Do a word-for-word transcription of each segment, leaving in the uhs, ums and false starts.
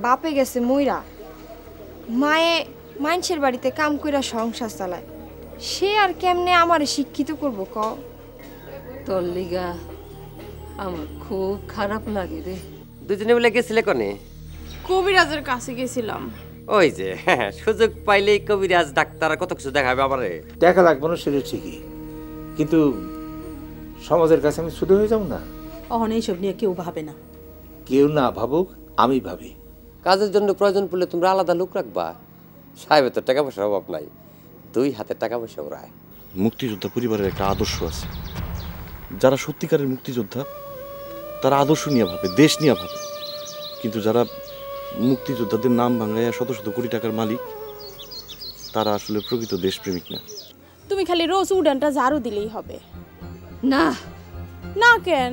বাপে গেছে মইরা, মায়ে মানুষের বাড়িতে কাম কইরা সংসার চালায়, সে আর কেমনে আমারে শিক্ষিত করবো ক? তোর লিগা আমার খুব খারাপ লাগে রে। দুজনে মিলে গেছিলে কোনে? কবিরাজের কাছে গেছিলাম। ওই যে সুযোগ পাইলেই কবিরাজ ডাক্তার কত কিছু দেখাবে আমারে। টাকা লাগবে না সেটা ঠিকই, কিন্তু সমাজের কাছে আমি ছোট হয়ে যাব না। অহন এইসব নিয়ে কেউ ভাবে না। কেউ না ভাবুক, আমি ভাবি। কাজের জন্য প্রয়োজন পড়লে তোমরা আলাদা লোক রাখবা। সাহেবের তো টাকা পয়সার অভাব নাই, দুই হাতে টাকা পয়সা ওরায়। মুক্তিযোদ্ধা পরিবারের একটা আদর্শ আছে। যারা সত্যিকারের মুক্তিযোদ্ধা তারা আদর্শ নিয়ে ভাবে, দেশ নিয়ে ভাবে। কিন্তু যারা মুক্তিযোদ্ধাদের নাম ভাঙাইয়া শত শত কোটি টাকার মালিক, তারা আসলে প্রকৃত দেশপ্রেমিক না। তুমি খালি রোজ উডানটা ঝাড়ু দিলেই হবে। না না কেন?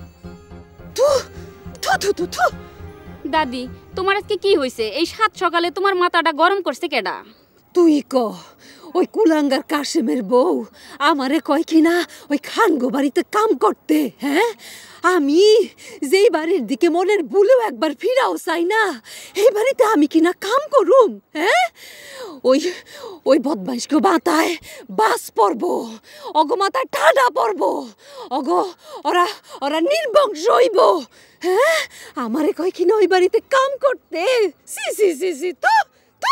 থু থু থু থু থু। দাদি, তোমার আজকে কি হইছে? এই সাত সকালে তোমার মাথাটা গরম করছে কেডা? তুই ক। ওই কুলাঙ্গার কাশেমের বউ আমারে কয় কিনা ওই খানগো বাড়িতে কাম করতে। হ্যাঁ, আমি যেই বাড়ির দিকে মনের ভুলেও একবার ফিরাও চাই না, এই বাড়িতে আমি কিনা কাম করুম? হ্যাঁ, ওই ওই বদমাইশকে মাথায় বাস পড়ব, অগো মাথায় ঠাডা পড়ব, অগো ওরা ওরা নির্বংশ হইব। হ্যাঁ, আমারে কয় কিনা ওই বাড়িতে কাম করতে। সি সি সি সি তো তো।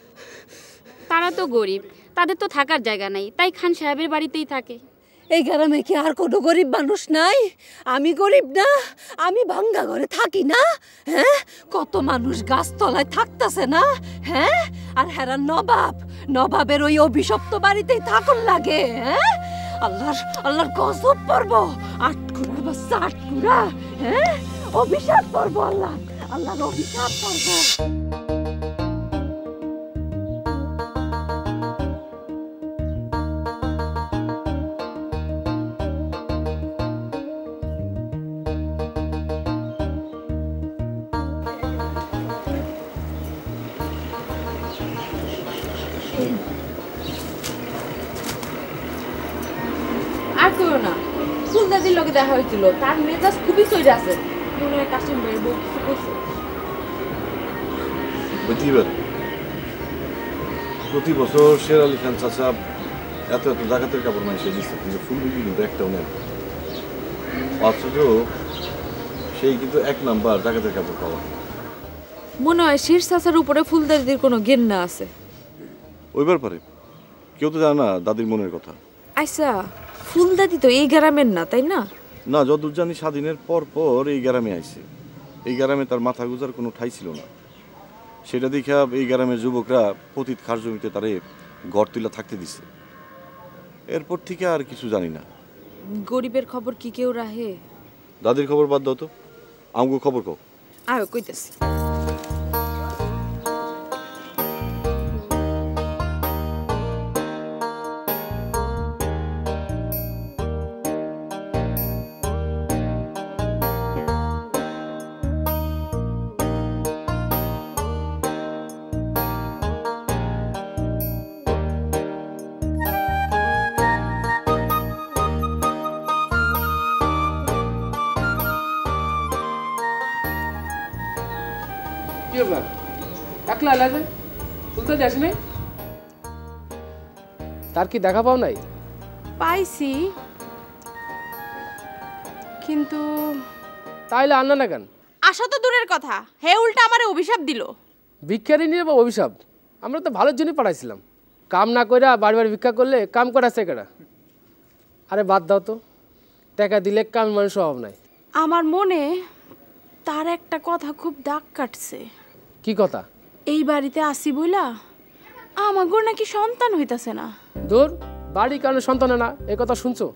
তারা তো গরিব, তাদের তো থাকার জায়গা নাই, তাই খান সাহেবের বাড়িতেই থাকে। এই গ্রামে কি আর কোনো গরিব মানুষ নাই? আমি গরিব না? আমি ভাঙ্গা ঘরে থাকি না? হ্যাঁ, কত মানুষ গাছতলায় থাকতেছে না? হ্যাঁ, আর হেরা নবাব, নবাবের ওই অভিশপ্ত বাড়িতেই থাকুন লাগে। হ্যাঁ, আল্লাহর আল্লাহর গজব পড়ব, আটকুড়ার বাচ্চা আটকুড়া। হ্যাঁ, অভিশাপ পড়ব, আল্লাহ আল্লাহর অভিশাপ পড়ব। আর কইও না, ফুলদাদির লগে দেখা হয়েছিল, তার মেজাজ খুবই চইরা আছে। মনে হয় কাশিম ভাইয়ের বউ কিছু কইছে। প্রতি বছর শের আলী খান চাচা এত এত জাকাতের কাপড় মানুষের দিচ্ছে, কিন্তু ফুল বিক্রি কিন্তু একটাও নেন। অথচ সেই কিন্তু এক নাম্বার জাকাতের কাপড় পাওয়া। মনে হয় শীর চাচার উপরে ফুলদাদির কোনো ঘেন্না আছে। ওই ব্যাপারে কেউ তো জানে না দাদির মনের কথা। আচ্ছা, ফুলদাদি তো এই গ্রামের না, তাই না? না, যদুর জানি স্বাধীনের পর পর এই গ্রামে আইছে। এই গ্রামে তার মাথা গুজার কোনো ঠাই ছিল না। সেটা দেখে এই গ্রামের যুবকরা পতিত খাস জমিতে তারে ঘর তুলে থাকতে দিছে। এরপর থেকে আর কিছু জানি না। গরিবের খবর কি কেউ রাহে? দাদির খবর বাদ দাও তো, আমগো খবর কও। আয় কইতেছি। একলা লাগে ফুলতে যাস নাই? তার কি দেখা পাও নাই? পাইছি, কিন্তু তাইলে আন্না না কেন? আশা তো দূরের কথা, হে উল্টা আমারে অভিশাপ দিল। ভিক্ষারি নিয়ে বা অভিশাপ? আমরা তো ভালোর জন্যই পাঠাইছিলাম। কাম না কইরা বাড়ি বাড়ি ভিক্ষা করলে কাম করাছে কেডা? আরে বাদ দাও তো, টাকা দিলে কাম মানুষ অভাব নাই। আমার মনে তার একটা কথা খুব দাগ কাটছে। কি কথা? এই বাড়িতে আসি বইলা আমাগোর নাকি সন্তান হইতাছে না। দূর, বাড়ির কারণে সন্তান হয় না এ কথা শুনছো?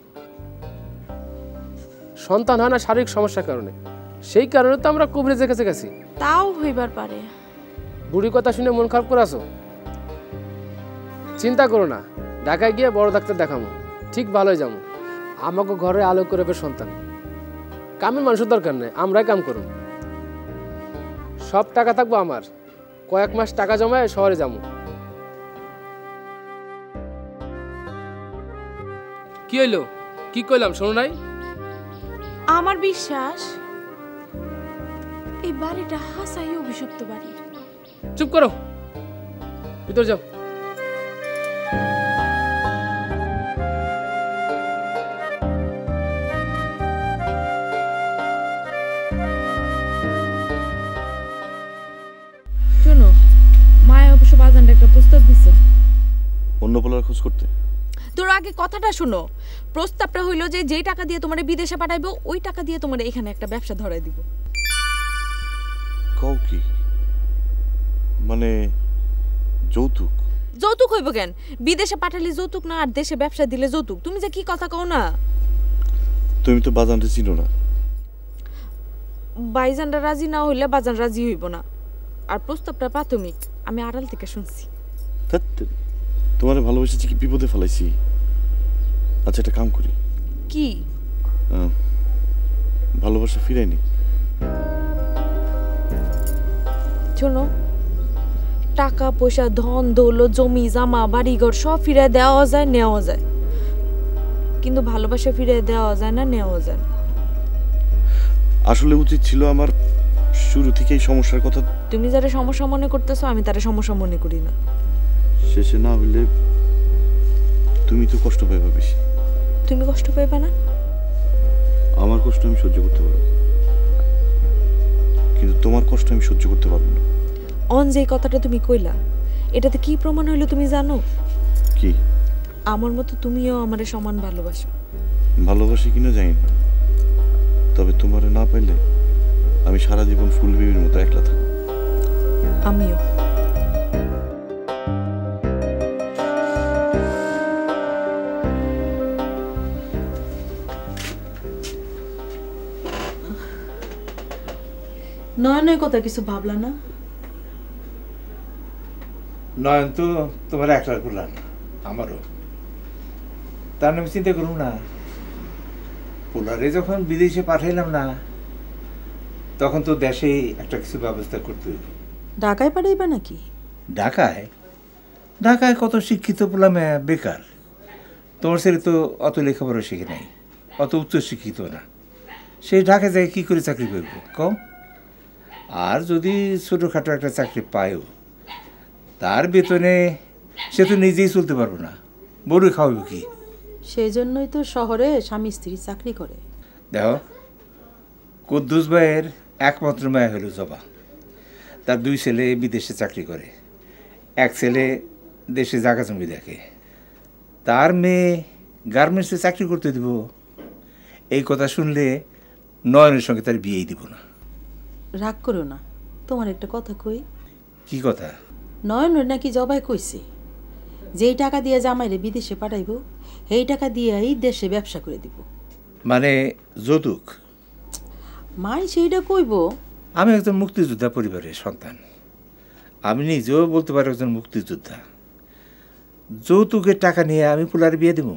সন্তান হয় না শারীরিক সমস্যার কারণে, সেই কারণে তো আমরা কবিরাজের কাছে গেছি। তাও হইবার পারে। বুড়ি কথা শুনে মন খারাপ করে আসো? চিন্তা করো না, ঢাকায় গিয়ে বড় ডাক্তার দেখাবো, ঠিক ভালোই যাবো। আমাকে ঘরে আলো করে সন্তান। কামের মানুষের দরকার নেই, আমরাই কাম করুন। সব টাকা থাকবো আমার, কয়েক মাস টাকা জমায় শহরে যাবো। কি হইলো? কি কইলাম শোনো নাই? আমার বিশ্বাস এই বাড়িটা হাসাই অভিশপ্ত বাড়ি। চুপ করো, ভিতর যাও। শোনো, মায়া অবশ্য বাজানটা একটা প্রস্তাব দিছে। অন্য পোলার খোঁজ করতে? তোর আগে কথাটা শোনো। প্রস্তাবটা হইলো যে যেই টাকা দিয়ে তোমার বিদেশে পাঠাইবো ওই টাকা দিয়ে তোমার এখানে একটা ব্যবসা ধরাই দিব। কও কি? মানে যৌতুক? যৌতুক হইব কেন? বিদেশে পাঠালে যৌতুক না, আর দেশে ব্যবসা দিলে যৌতুক? তুমি যে কি কথা কও না। তুমি তো বাজানটা চিনো না। বাইজানরা রাজি না হইলে বাজান রাজি হইব না। আর প্রস্তাবটা প্রাথমিক, আমি আড়াল থেকে শুনছি। তোমার ভালোবেসেছি কি বিপদে ফেলাইছি? আচ্ছা একটা কাম করি। কি? ভালোবাসা ফিরাইনি। শোনো, টাকা পয়সা ধন দৌলত জমি জামা বাড়িঘর সব ফিরে দেওয়া যায়, নেওয়া যায়, কিন্তু ভালোবাসা ফিরে দেওয়া যায় না, নেওয়া যায় না। আসলে উচিত ছিল আমার শুরু থেকেই সমস্যার কথা। তুমি যারা সমস্যা মনে করতেছো আমি তারা সমস্যা মনে করি না। শেষে না হইলে তুমি তো কষ্ট পাইবা বেশি। তুমি কষ্ট পাইবা না? আমার কষ্ট আমি সহ্য করতে পারবো, কিন্তু তোমার কষ্ট আমি সহ্য করতে পারবো না। অন যে কথাটা তুমি কইলা, এটাতে কি প্রমাণ হইলো তুমি জানো? কি? আমার মতো তুমিও আমারে সমান ভালোবাসো। ভালোবাসি কিনা জানি না, তবে তোমারে না পাইলে আমি সারা জীবন ফুল বেবির মতো একলা থাকবো। আমিও। নয়নের কথা কিছু ভাবলা না? নয়ন তো তোমার একলার বললাম, আমারও। তার আমি চিন্তা করুন না, পোলারে যখন বিদেশে পাঠাইলাম না, তখন তো দেশে একটা কিছু ব্যবস্থা করতে হইব। ঢাকায় পাঠাইবা নাকি? ঢাকায়? ঢাকায় কত শিক্ষিত পোলা মেয়ে বেকার। তোমার ছেলে তো অত লেখাপড়া শিখে নাই, অত উচ্চ শিক্ষিত না। সেই ঢাকায় যাই কী করে চাকরি করব কম? আর যদি ছোটোখাটো একটা চাকরি পায়ও, তার বেতনে সে তো নিজেই চলতে পারবো না, বড় খাওয়াবো কি? সেই জন্যই তো শহরে স্বামী স্ত্রী চাকরি করে। দেখো, কুদ্দুস ভাইয়ের একমাত্র মায়া হলো জবা। তার দুই ছেলে বিদেশে চাকরি করে, এক ছেলে দেশে জায়গা জমি দেখে। তার মেয়ে গার্মেন্টসে চাকরি করতে দিব, এই কথা শুনলে নয়নের সঙ্গে তার বিয়েই দিব না। রাগ করো না, তোমার একটা কথা কই। কি কথা? নয়নের নাকি জবাই কইছে যেই টাকা দিয়ে জামাইরে বিদেশে পাঠাইব এই টাকা দিয়েই দেশে ব্যবসা করে দিব। মানে যৌতুক? মাই সেইটা কইব। আমি একজন মুক্তিযোদ্ধা পরিবারের সন্তান, আমি নিজেও বলতে পারি একজন মুক্তিযোদ্ধা। যৌতুকের টাকা নিয়ে আমি পোলারে বিয়ে দেব?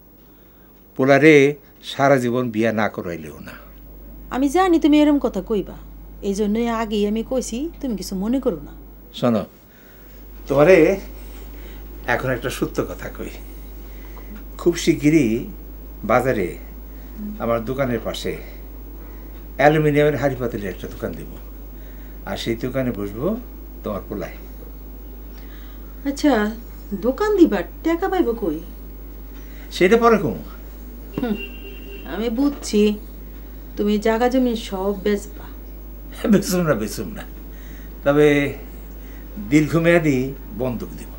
পোলারে সারা জীবন বিয়া না করাইলেও না। আমি জানি তুমি এরম কথা কইবা, এই জন্যই আগেই আমি কইছি তুমি কিছু মনে করো না। শোনো, তোমারে এখন একটা সত্য কথা কই। খুব শিগগিরই বাজারে আমার দোকানের পাশে অ্যালুমিনিয়ামের হাঁড়ি পাতিলের একটা দোকান দেব, আর সেই দোকানে বসবো তোমার পোলায়। আচ্ছা, দোকান দিবার টাকা পাইব কই? সেটা পরে কম। আমি বুঝছি তুমি জায়গা জমি সব বেচবা। বেচুম না বেচুম না, তবে দীর্ঘমেয়াদী বন্ধক দেব।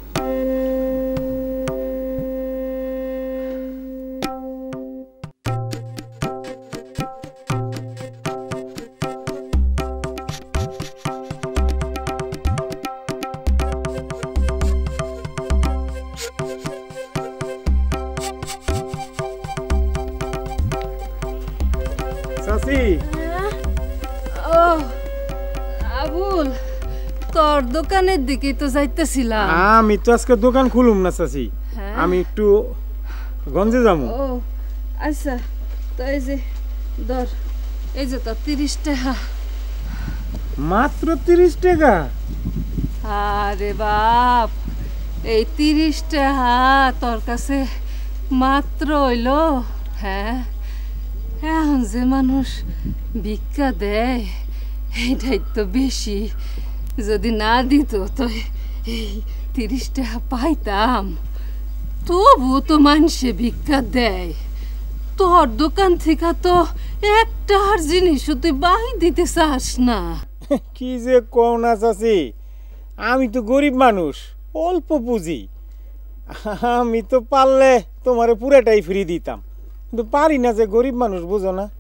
ও আবুল, তোর দোকানের দিকেই তো যাইতেছিলাম। আমি তো আজকে দোকান খুলুম না চাচি, আমি একটু গঞ্জে যাবো। ও আচ্ছা, তো এই যে ধর, এই যে তোর তিরিশ টাকা। মাত্র তিরিশ টাকা? আরে বাপ, এই তিরিশ টাকা তোর কাছে মাত্র হইলো? হ্যাঁ, এখন যে মানুষ ভিক্ষা দেয় এটাই তো বেশি, যদি না দিত তো এই তিরিশ টাকা পাইতাম। তবু তো মানুষে ভিক্ষা দেয়, তোর দোকান থেকে তো একটা আর জিনিসও তুই বাহি দিতে চাস না। কি যে কও না চাচি, আমি তো গরিব মানুষ, অল্প পুঁজি। আমি তো পারলে তোমারে পুরাটাই ফ্রি দিতাম, কিন্তু পারি না, যে গরিব মানুষ, বুঝো না।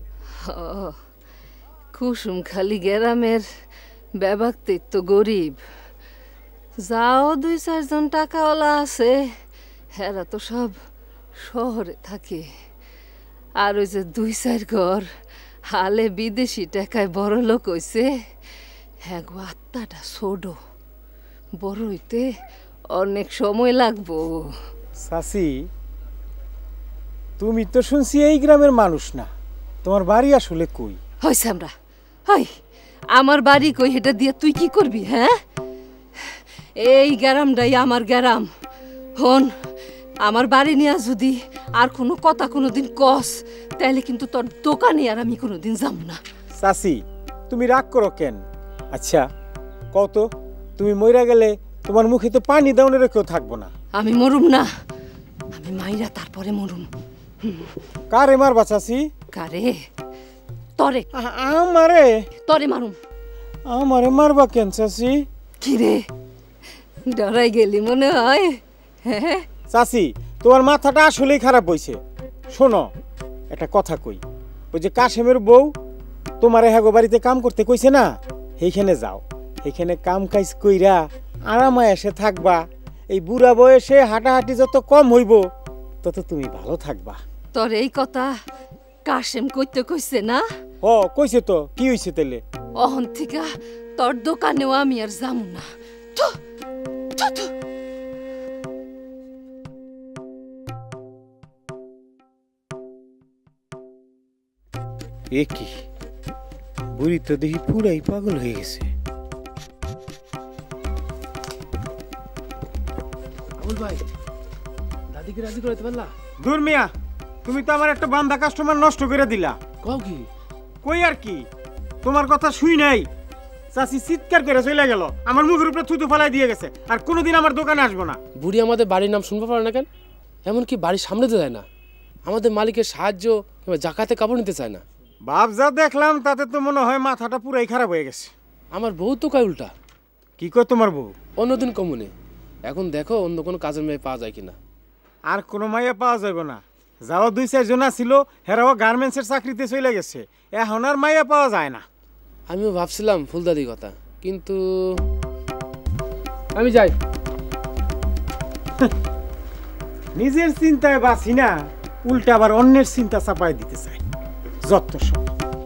কুসুম খালি গ্রামের ব্যবাক্তি তো গরিব, যাও দুই চারজন টাকাওয়ালা আছে, হেরা তো সব শহরে থাকে। আর ওই যে দুই চার ঘর হালে বিদেশি টাকায় বড় লোক হইছে, হ্যাঁ গো আত্মাটা ছোট, বড় হইতে অনেক সময় লাগবো। চাচি, তুমি তো শুনছি এই গ্রামের মানুষ না, তোমার বাড়ি আসলে কই? হইছে আমরা হই, আমার বাড়ি কই এটা দিয়ে তুই কি করবি? হ্যাঁ, এই গ্রামটাই আমার গ্রাম। হন, আমার বাড়ি নিয়ে যদি আর কোনো কথা কোনোদিন কস, তাহলে কিন্তু তোর দোকানে আর আমি কোনোদিন যাব না। চাচি, তুমি রাগ করো কেন? আচ্ছা কত, তুমি মইরা গেলে তোমার মুখে তো পানি দাউনের কেউ থাকবো না। আমি মরুম না, আমি মাইরা তারপরে মরুম। কারে মারবা চাচি? কারে? তরে। আমারে? তরে মারুম। আমারে মারবা কেন চাচি? কি রে, ডরাই গেলি মনে হয়? হ্যাঁ চাচি, তোমার মাথাটা আসলেই খারাপ হইছে। শোনো, একটা কথা কই, ওই যে কাশেমের বউ তোমার হ্যাগো বাড়িতে কাম করতে কইছে না, সেইখানে যাও, এইখানে কাম কাজ কইরা আরামে এসে থাকবা। এই বুড়া বয়সে হাঁটাহাঁটি যত কম হইব, তত তুমি ভালো থাকবা। তোর এই কথা কাশেম কইতে কইছে না? ও কইছে তো, কি হইছে তাইলে? অহন থেকে তোর দোকানেও আমি আর যামু না। তো তো তো এ কি, বুড়ি তো দেখি পুরাই পাগল হয়ে গেছে। আবুল ভাই, দাদিকে রাজি করাতে পারলা? দূর মিয়া, তুমি তো আমার একটা বান্ধা কাস্টমার নষ্ট করে দিলা। কও কি? কই আর কি, তোমার কথা শুই নাই। চাচি চিৎকার করে চলে গেল, আমার মুখের উপরে থুতু ফেলাই দিয়ে গেছে, আর কোনোদিন আমার দোকানে আসবো না। বুড়ি আমাদের বাড়ির নাম শুনতে পারে না কেন? এমনকি বাড়ির সামনে তো যায় না, আমাদের মালিকের সাহায্য কিংবা জাকাতে কাপড় নিতে চায় না। বাপ যা দেখলাম তাতে তো মনে হয় মাথাটা পুরাই খারাপ হয়ে গেছে। আমার বউ তো কয় উল্টা। কি কয় তোমার বউ? অন্যদিন কমুনে, এখন দেখো অন্য কোনো কাজের মেয়ে পাওয়া যায় কিনা। আর কোনো মাইয়া পাওয়া যাবে না, যাওয়া দুই চারজন ছিল, হেরাও গার্মেন্টসের চাকরিতে চলে গেছে, এখন আর মাইয়া পাওয়া যায় না। আমিও ভাবছিলাম ফুলদাদির কথা, কিন্তু আমি যাই। নিজের চিন্তায় বাঁচি না, উল্টা আবার অন্যের চিন্তা চাপাই দিতে চাই, যত সব।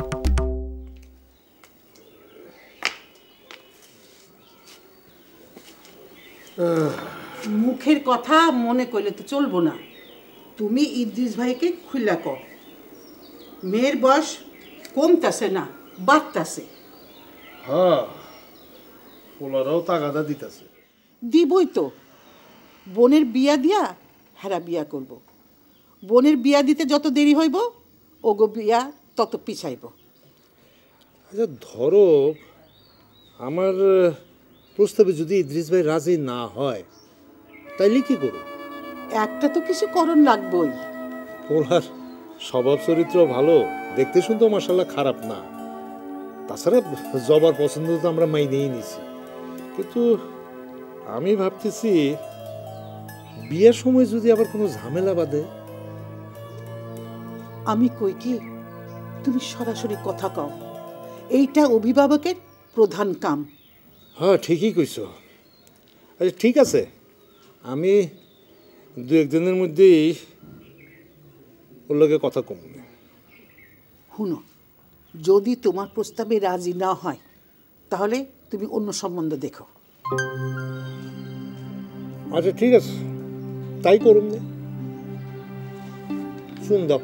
মুখের কথা মনে করলে তো চলবো না। তুমি ইদ্রিস ভাইকে খুইলা কর, মেয়ের বয়স কমতাছে না, বাড়তাছে। হ্যাঁ, পোলারাও তাগাদা দিতেছে। দিবই তো, বোনের বিয়া দিয়া হেরা বিয়া করব। বোনের বিয়া দিতে যত দেরি হইব, ওগো বিয়া তত পিছাইব। আচ্ছা ধরো আমার প্রস্তাবে যদি ইদ্রিস ভাই রাজি না হয়, তাইলে কি করো? একটা তো কিছু করণ লাগবই। পোলার স্বভাব চরিত্র ভালো, দেখতে শুনতেও মাশাআল্লাহ খারাপ না। তাছাড়া জবার পছন্দ তো আমরা মাইনেই নিছি, কিন্তু আমি ভাবতেছি বিয়ের সময় যদি আবার কোনো ঝামেলা বাঁধে। আমি কই কি, তুমি সরাসরি কথা কও, এইটা অভিভাবকের প্রধান কাম। হ্যাঁ ঠিকই কইছো। আচ্ছা ঠিক আছে, আমি দু একদিনের মধ্যেই ওর লগে কথা কম। শুনো, যদি তোমার প্রস্তাবে রাজি না হয়, তাহলে তুমি অন্য সম্বন্ধ দেখো। আচ্ছা ঠিক আছে, তাই করুন। শুন দাও,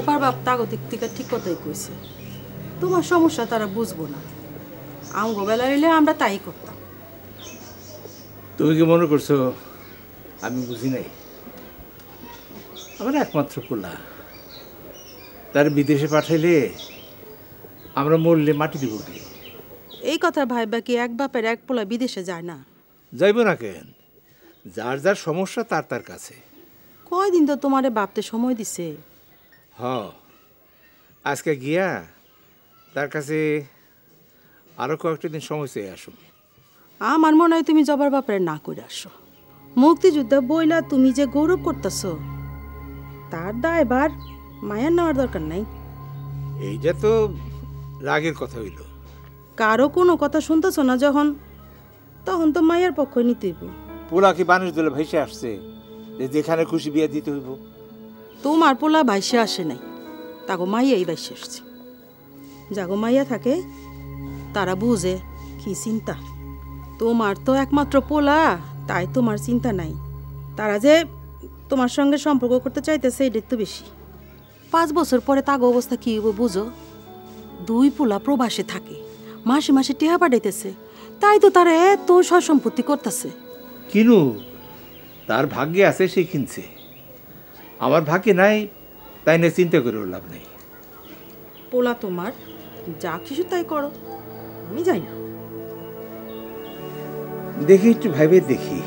আব্বার বাপ তাগো দিক থেকে ঠিক কথাই কইছে, তোমার সমস্যা তারা বুঝবো না। আমগো বেলা হইলে আমরা তাই করতাম। তুমি কি মনে করছো আমি বুঝি নাই? আমার একমাত্র পোলা, তার বিদেশে পাঠাইলে আমরা মরলে মাটি দিব কি? এই কথা ভাইবা কি এক বাপের এক পোলা বিদেশে যায় না? যাইব না কেন? যার যার সমস্যা তার তার কাছে। কয়দিন তো তোমারে ভাবতে সময় দিছে। হ, আজকে গিয়া তার কাছে আরো কয়েকটা দিন সময় চেয়ে আসুন। আমার মনে হয় তুমি জবার বাপের না করে আসো। মুক্তিযুদ্ধ বইলা তুমি যে গৌরব করতেছ, তার দায়ভার মায়ার নেওয়ার দরকার নাই। এইটা তো রাগের কথা হইল। কারো কোনো কথা শুনতেছ না যখন, তখন তো মায়ের পক্ষ নিতে হইব। পোলা কি মানুষ দলে ভাইসে আসছে যে যেখানে খুশি বিয়ে দিতে হইব? তোমার পোলা ভাইসে আসে নাই, তাগো মাইয়াই ভাইসে আসছে। যাগো মাইয়া থাকে তারা বুঝে কি চিন্তা। তোমার তো একমাত্র পোলা, তাই তোমার চিন্তা নাই। তারা যে তোমার সঙ্গে সম্পর্ক করতে চাইতেছে এটাই তো বেশি। পাঁচ বছর পরে তাগো অবস্থা কি হইব বুঝো? দুই পোলা প্রবাসে থাকে, মাসে মাসে টেহা পাঠাইতেছে, তাই তো তারা এত সয় সম্পত্তি করতেছে। কিনু তার ভাগ্যে আছে, সে কিনছে। আমার ভাগ্যে নাই, তাই না চিন্তা করে লাভ নেই। পোলা তোমার, যা কিছু তাই করো, আমি যাই না। দেখি একটু ভাইবে দেখি।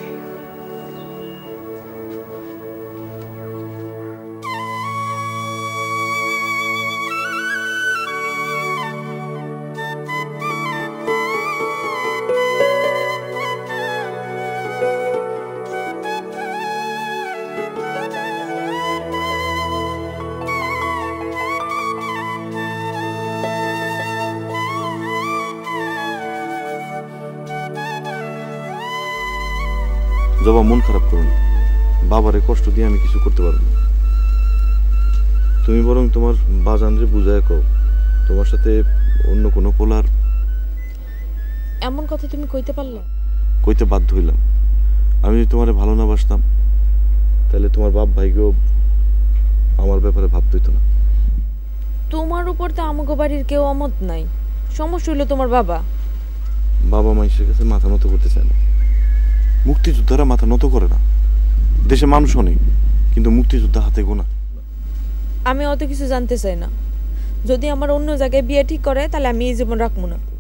জবা, মন খারাপ করো না। বাবারে কষ্ট দিয়ে আমি কিছু করতে পারবো না। তুমি বরং তোমার বাজানরে বুঝায় কও তোমার সাথে অন্য কোনো পোলার। এমন কথা তুমি কইতে পারলে? কইতে বাধ্য হইলাম। আমি যদি তোমারে ভালো না বাসতাম তাহলে তোমার বাপ ভাইকেও আমার ব্যাপারে ভাবতে হইতো না। তোমার উপর তো আমাগো বাড়ির কেউ অমত নাই, সমস্যা হইলো তোমার বাবা। বাবা মানুষের কাছে মাথা নত করতে চায় না। মুক্তিযোদ্ধারা মাথা নত করে না। দেশে মানুষ অনেক, কিন্তু মুক্তিযোদ্ধা হাতে গোনা। আমি অত কিছু জানতে চাই না। যদি আমার অন্য জায়গায় বিয়ে ঠিক করে তাহলে আমি এই জীবন রাখবো না।